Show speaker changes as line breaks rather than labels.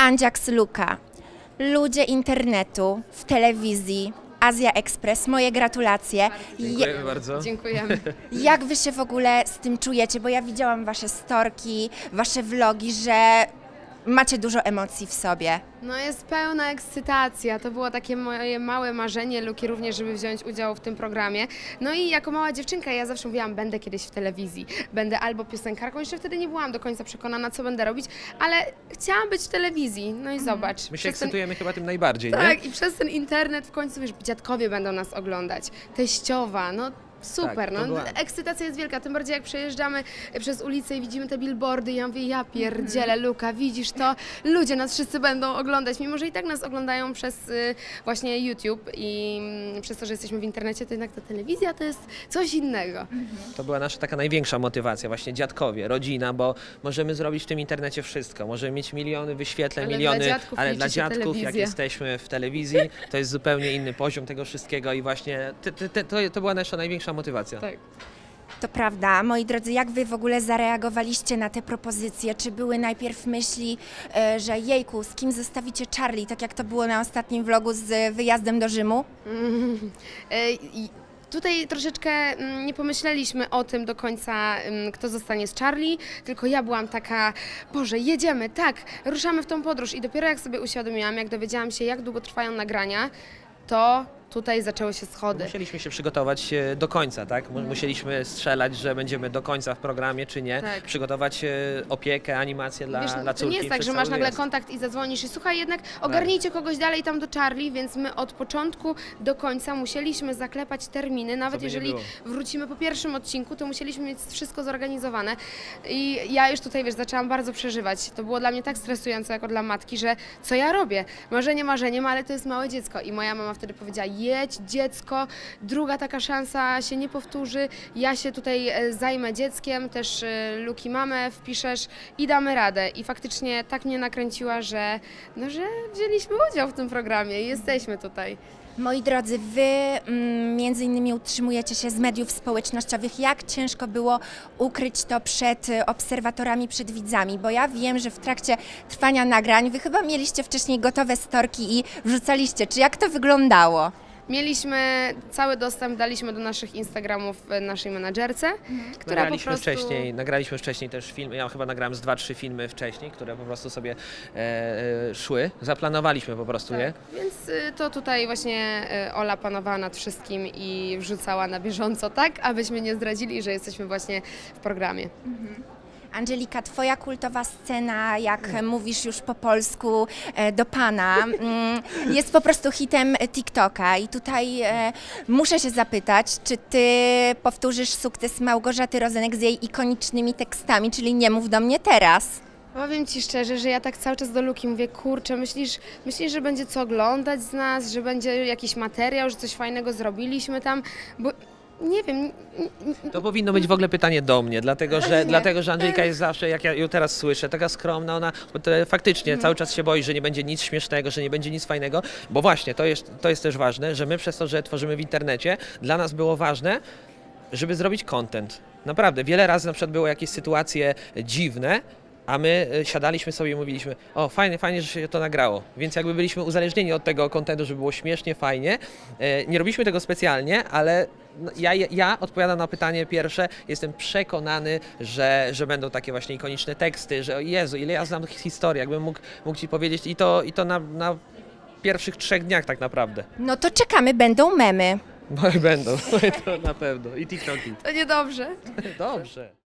Andziaks Luka, ludzie internetu, w telewizji, Azja Express, moje gratulacje.
Dziękujemy bardzo.
Dziękujemy.
Jak wy się w ogóle z tym czujecie? Bo ja widziałam wasze storki, wasze vlogi, że macie dużo emocji w sobie.
No jest pełna ekscytacja. To było takie moje małe marzenie, Luki również, żeby wziąć udział w tym programie. No i jako mała dziewczynka ja zawsze mówiłam, będę kiedyś w telewizji, będę albo piosenkarką. Jeszcze wtedy nie byłam do końca przekonana, co będę robić, ale chciałam być w telewizji. No i zobacz.
My się
przez ten-
ekscytujemy chyba tym najbardziej, nie?
Tak, i przez ten internet w końcu, wiesz, dziadkowie będą nas oglądać, teściowa, no super,
Tak, to
no
była-
ekscytacja jest wielka, tym bardziej jak przejeżdżamy przez ulicę i widzimy te billboardy, ja mówię, ja pierdzielę, Luka, widzisz to? Ludzie nas wszyscy będą oglądać, mimo że i tak nas oglądają przez właśnie YouTube i przez to, że jesteśmy w internecie, to jednak ta telewizja to jest coś innego.
To była nasza taka największa motywacja, właśnie dziadkowie, rodzina, bo możemy zrobić w tym internecie wszystko. Możemy mieć miliony wyświetleń,
Ale
miliony,
dla dziadków
ale
liczy
dla
się
dziadków, jak
telewizja.
jesteśmy w telewizji, to jest zupełnie inny poziom tego wszystkiego i właśnie to była nasza największa motywacja.
Tak.
To prawda. Moi drodzy, jak wy w ogóle zareagowaliście na te propozycje? Czy były najpierw myśli, że jejku, z kim zostawicie Charlie, tak jak to było na ostatnim vlogu z wyjazdem do Rzymu?
Tutaj troszeczkę nie pomyśleliśmy o tym do końca, kto zostanie z Charlie, tylko ja byłam taka, Boże, jedziemy, tak, ruszamy w tą podróż i dopiero jak sobie uświadomiłam, jak dowiedziałam się, jak długo trwają nagrania, to tutaj zaczęły się schody.
Musieliśmy się przygotować do końca, tak? Musieliśmy strzelać, że będziemy do końca w programie, czy nie.
Tak.
Przygotować opiekę, animację dla
Wiesz,
córki.
to nie jest tak,
przez
że
cały
masz nagle
wyjazd.
kontakt i zadzwonisz i słuchaj, jednak ogarnijcie kogoś dalej tam do Charlie, więc my od początku do końca musieliśmy zaklepać terminy, nawet
by nie
jeżeli
było.
wrócimy po pierwszym odcinku, to musieliśmy mieć wszystko zorganizowane i ja już tutaj, wiesz, zaczęłam bardzo przeżywać. To było dla mnie tak stresujące jako dla matki, że co ja robię? Marzenie marzeniem, ale to jest małe dziecko i moja mama wtedy powiedziała, jedź dziecko, druga taka szansa się nie powtórzy, ja się tutaj zajmę dzieckiem, też Luki mamę wpiszesz i damy radę. I faktycznie tak mnie nakręciła, że wzięliśmy udział w tym programie i jesteśmy tutaj.
Moi drodzy, wy między innymi utrzymujecie się z mediów społecznościowych. Jak ciężko było ukryć to przed obserwatorami, przed widzami? Bo ja wiem, że w trakcie trwania nagrań wy chyba mieliście wcześniej gotowe storki i wrzucaliście. Czy jak to wyglądało?
Mieliśmy cały dostęp, daliśmy do naszych Instagramów naszej menadżerce, która po prostu...
Nagraliśmy wcześniej też filmy, ja chyba nagrałem z 2-3 filmy wcześniej, które po prostu sobie szły, zaplanowaliśmy po prostu je.
Więc to tutaj właśnie Ola panowała nad wszystkim i wrzucała na bieżąco tak, abyśmy nie zdradzili, że jesteśmy właśnie w programie.
Angelika, twoja kultowa scena, jak mówisz już po polsku do pana, jest po prostu hitem TikToka i tutaj muszę się zapytać, czy ty powtórzysz sukces Małgorzaty Rozenek z jej ikonicznymi tekstami, czyli nie mów do mnie teraz.
Powiem Ci szczerze, że ja tak cały czas do Luki mówię, kurczę, myślisz, że będzie co oglądać z nas, że będzie jakiś materiał, że coś fajnego zrobiliśmy tam, bo nie wiem.
To powinno być w ogóle pytanie do mnie, dlatego że Angelika jest zawsze, jak ja ją teraz słyszę, taka skromna, ona faktycznie cały czas się boi, że nie będzie nic śmiesznego, że nie będzie nic fajnego, bo właśnie to jest też ważne, że my przez to, że tworzymy w internecie, dla nas było ważne, żeby zrobić content. Naprawdę, wiele razy na przykład były jakieś sytuacje dziwne, a my siadaliśmy sobie i mówiliśmy, o fajnie, że się to nagrało. Więc jakby byliśmy uzależnieni od tego kontentu, żeby było śmiesznie, fajnie. Nie robiliśmy tego specjalnie, ale ja odpowiadam na pytanie pierwsze, jestem przekonany, że będą takie właśnie ikoniczne teksty, że o Jezu, ile ja znam historii, jakbym mógł Ci powiedzieć i to na pierwszych 3 dniach tak naprawdę.
No to czekamy, będą memy.
No i będą, to na pewno. I TikToki.
To niedobrze.
Dobrze.